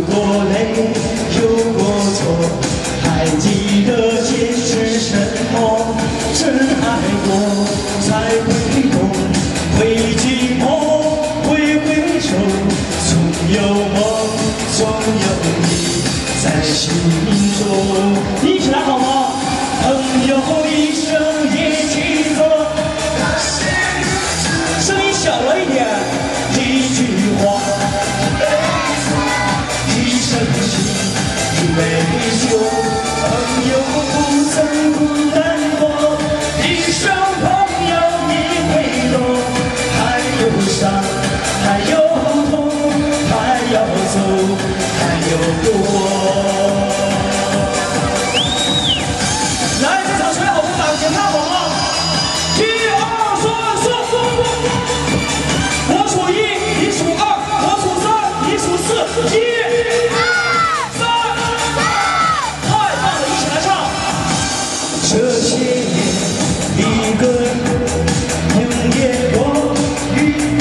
过泪，有过错，还记得坚持什么？真爱过，才会懂，会寂寞，会回首，总有梦，总有你在心中。一起来好吗？朋友一生一起走。声音小了一点，一句话，一生情，一杯酒，朋友不曾孤单过，一生朋友你会懂，还有伤，还有痛，还要走，还有过。来，这场吹好鼓掌，请看好啊！1、2、3、4，我数1，你数2，我数3，你数4，1、2、3，太棒了，一起来唱。这些年，一个人迎夜过雨，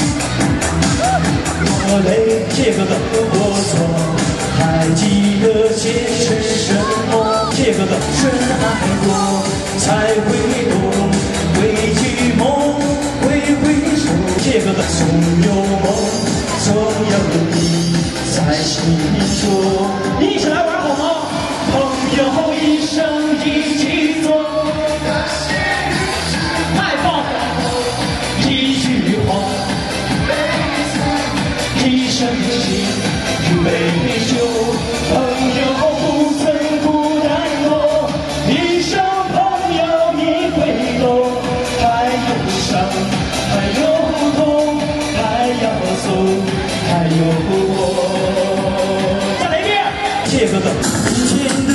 多累，这个的过错，还记得坚持什么？这个的真爱过，才会懂，会寂寞，会回首。这个的总有梦，总有你在心中。一起来玩好吗？朋友一生一起走。太棒了！一句话，一生情，一杯酒，朋友不曾孤单过，一生朋友你会懂，还有伤，还有痛，还要走，还有过。再来一遍，这个的。